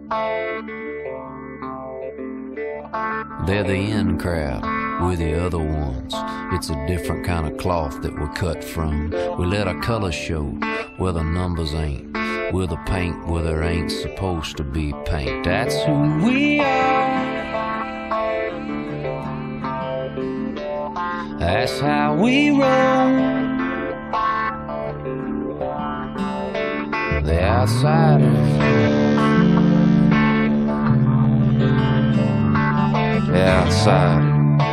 They're the in crowd, we're the other ones. It's a different kind of cloth that we're cut from. We let our colors show where the numbers ain't. We're the paint where there ain't supposed to be paint. That's who we are. That's how we roll. The outsiders, the outside.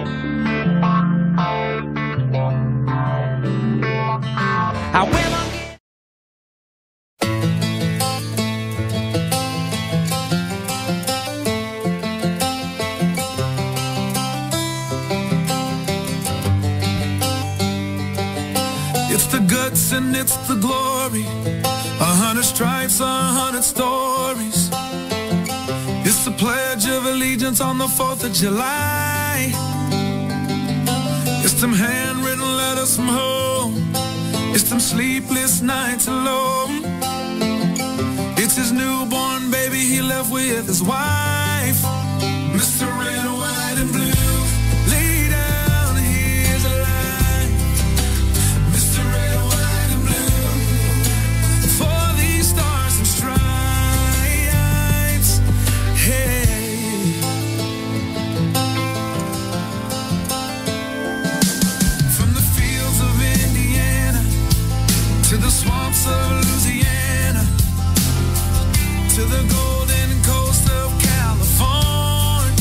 I will again. It's the guts and it's the glory. 100 stripes, 100 stories. It's the Pledge of Allegiance on the 4th of July. It's them handwritten letters from home. It's them sleepless nights alone. It's his newborn baby he left with his wife. Mr. Red, White, and Blue. Of Louisiana to the golden coast of California.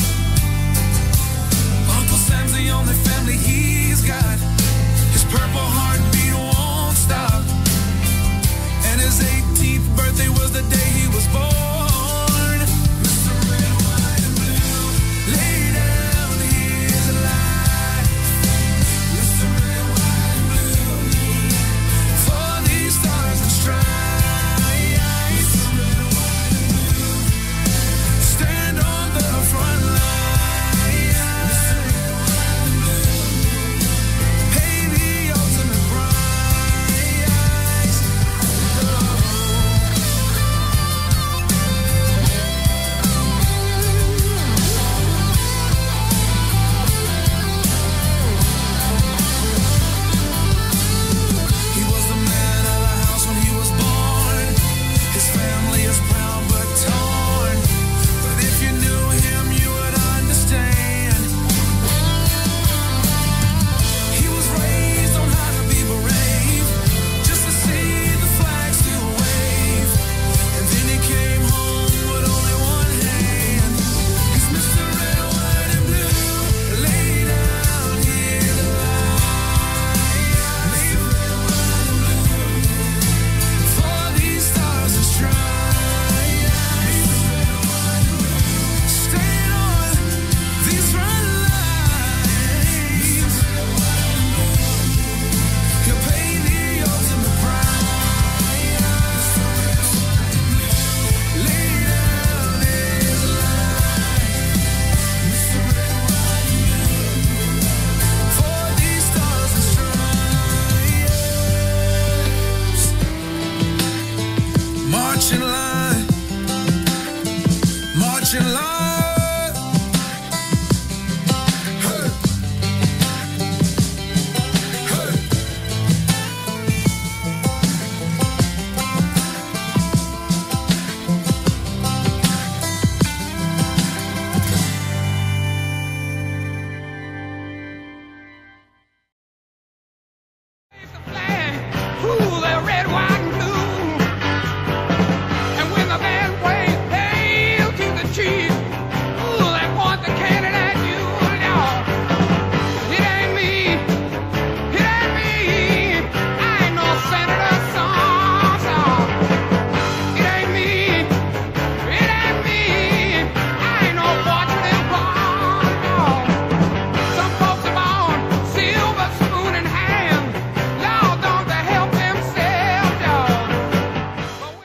Uncle Sam's the only family he's got. His purple heartbeat won't stop. And his 18th birthday was the day he was born. Mr. Red, White, and Blue, lay down his life. Mr. Red, White, and Blue, for these stars and stripes. Mr. Red, White, and Blue, stand on the front line. Mr. Red, White, and Blue, pay the ultimate price. He was the man of the house when he was born. His family is proud but torn. But if you knew him, you would understand. He was raised on how to be brave, just to see the flag still wave. And then he came home with only one hand. He's Mr. Red, White, and Blue, lay down his life. Mr. Red, White, and Blue, for these stars and stripes. Mr. Red, White, and Blue, staying on these front lines. Mr. Red, White, and Blue, he'll pay the ultimate price. Mr. Red, White, and Blue, lay down his life. Mr. Red, White, and Blue, for these stars and stripes. March in line, march in line.